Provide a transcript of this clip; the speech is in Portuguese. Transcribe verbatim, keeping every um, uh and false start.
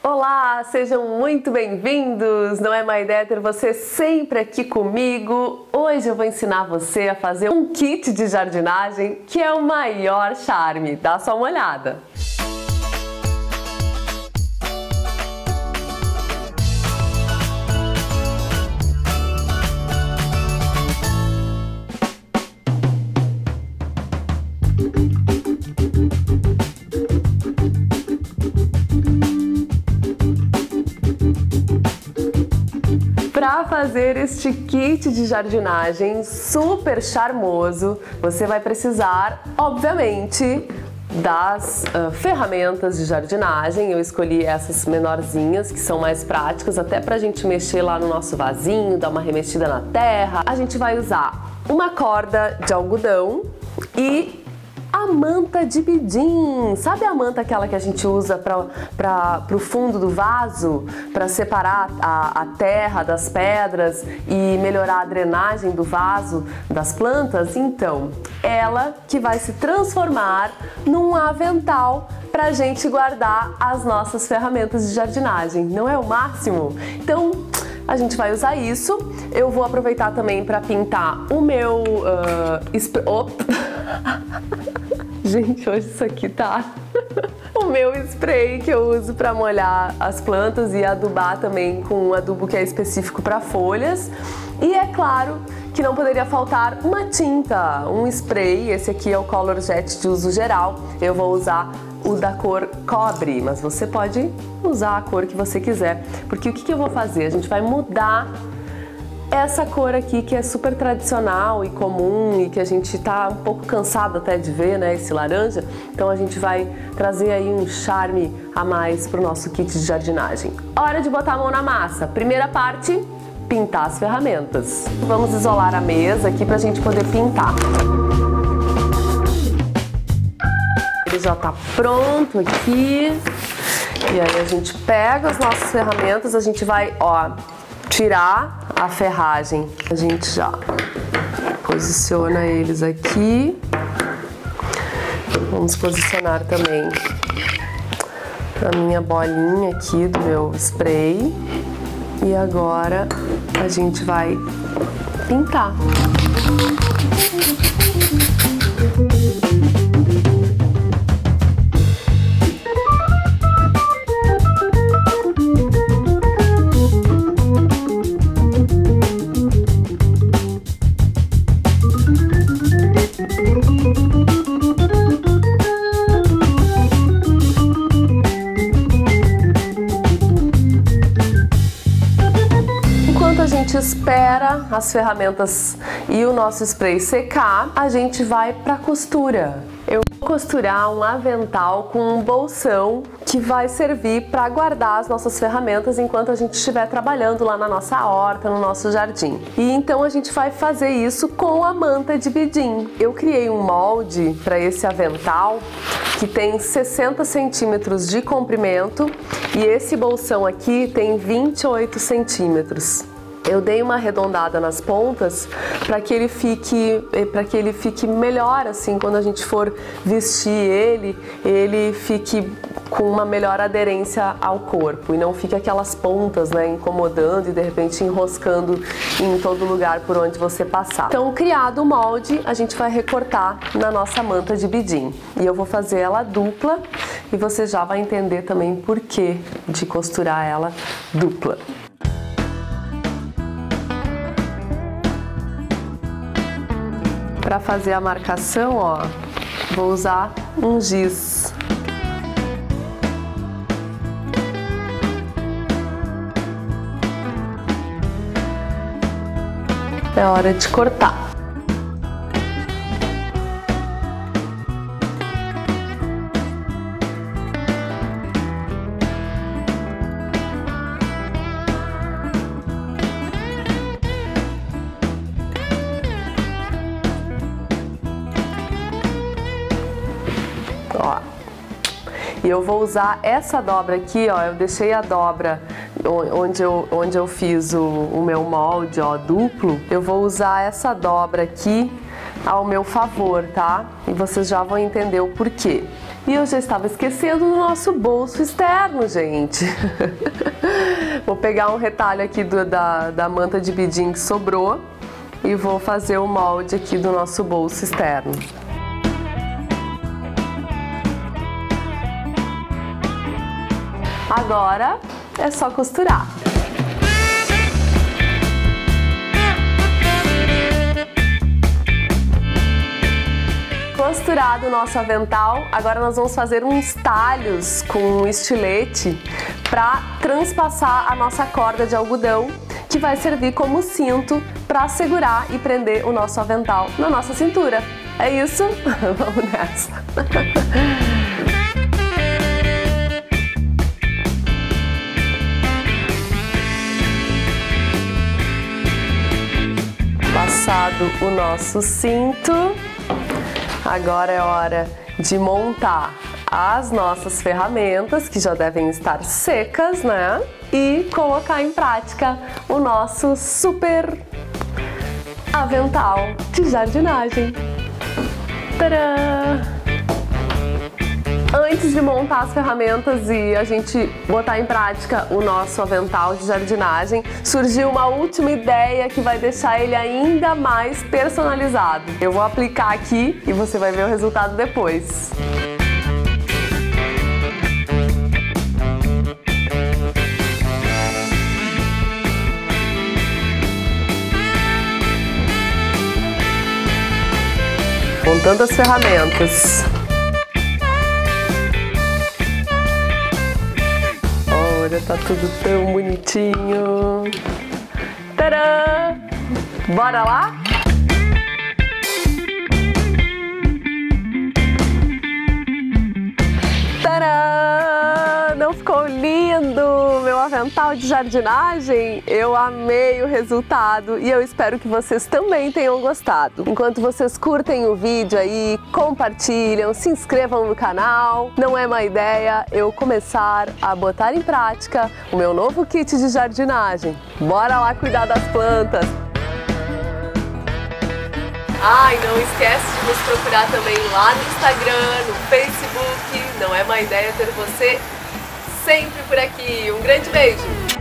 Olá, sejam muito bem-vindos! Não é má ideia ter você sempre aqui comigo? Hoje eu vou ensinar você a fazer um kit de jardinagem que é o maior charme. Dá só uma olhada! Para fazer este kit de jardinagem super charmoso, você vai precisar, obviamente, das uh, ferramentas de jardinagem. Eu escolhi essas menorzinhas, que são mais práticas, até para a gente mexer lá no nosso vasinho, dar uma remexida na terra. A gente vai usar uma corda de algodão e a manta de bidim. Sabe a manta aquela que a gente usa para o fundo do vaso, para separar a, a terra das pedras e melhorar a drenagem do vaso das plantas? Então, ela que vai se transformar num avental para a gente guardar as nossas ferramentas de jardinagem. Não é o máximo? Então, a gente vai usar isso. Eu vou aproveitar também para pintar o meu... Uh, oh. Gente, hoje isso aqui tá... o meu spray que eu uso para molhar as plantas e adubar também com um adubo que é específico para folhas. E é claro que não poderia faltar uma tinta, um spray. Esse aqui é o Color Jet de uso geral. Eu vou usar o da cor cobre, mas você pode usar a cor que você quiser. Porque o que, que eu vou fazer? A gente vai mudar essa cor aqui que é super tradicional e comum e que a gente tá um pouco cansado até de ver, né, esse laranja. Então a gente vai trazer aí um charme a mais pro nosso kit de jardinagem. Hora de botar a mão na massa. Primeira parte, pintar as ferramentas. Vamos isolar a mesa aqui pra gente poder pintar. Ele já tá pronto aqui. E aí a gente pega as nossas ferramentas, a gente vai, ó, tirar a ferragem. A gente já posiciona eles aqui. Vamos posicionar também a minha bolinha aqui do meu spray. E agora a gente vai pintar. A gente espera as ferramentas e o nosso spray secar, a gente vai para costura. Eu vou costurar um avental com um bolsão que vai servir para guardar as nossas ferramentas enquanto a gente estiver trabalhando lá na nossa horta, no nosso jardim. E então a gente vai fazer isso com a manta de bidim. Eu criei um molde para esse avental que tem sessenta centímetros de comprimento e esse bolsão aqui tem vinte e oito centímetros. Eu dei uma arredondada nas pontas para que ele fique para que ele fique melhor, assim, quando a gente for vestir ele, ele fique com uma melhor aderência ao corpo e não fique aquelas pontas, né, incomodando e de repente enroscando em todo lugar por onde você passar. Então, criado o molde, a gente vai recortar na nossa manta de bidim. E eu vou fazer ela dupla e você já vai entender também por que de costurar ela dupla. Para fazer a marcação, ó, vou usar um giz. É hora de cortar. Ó, e eu vou usar essa dobra aqui, ó, eu deixei a dobra onde eu, onde eu fiz o, o meu molde, ó, duplo. Eu vou usar essa dobra aqui ao meu favor, tá? E vocês já vão entender o porquê. E eu já estava esquecendo do nosso bolso externo, gente. Vou pegar um retalho aqui do, da, da manta de bidim que sobrou e vou fazer o molde aqui do nosso bolso externo. Agora é só costurar. Costurado o nosso avental, agora nós vamos fazer uns talhos com um estilete para transpassar a nossa corda de algodão, que vai servir como cinto para segurar e prender o nosso avental na nossa cintura. É isso? Vamos nessa! Passado o nosso cinto, agora é hora de montar as nossas ferramentas, que já devem estar secas, né? E colocar em prática o nosso super avental de jardinagem. Tadã! Antes de montar as ferramentas e a gente botar em prática o nosso avental de jardinagem, surgiu uma última ideia que vai deixar ele ainda mais personalizado. Eu vou aplicar aqui e você vai ver o resultado depois. Montando as ferramentas. Olha, tá tudo tão bonitinho. Tadã! Bora lá? Tadã! Não ficou lindo meu avental de jardinagem? Eu amei o resultado e eu espero que vocês também tenham gostado. Enquanto vocês curtem o vídeo aí, compartilham, se inscrevam no canal. Não é má ideia eu começar a botar em prática o meu novo kit de jardinagem. Bora lá cuidar das plantas! Ah, e não esquece de nos procurar também lá no Instagram, no Facebook. Não é má ideia ter você sempre por aqui. Um grande beijo!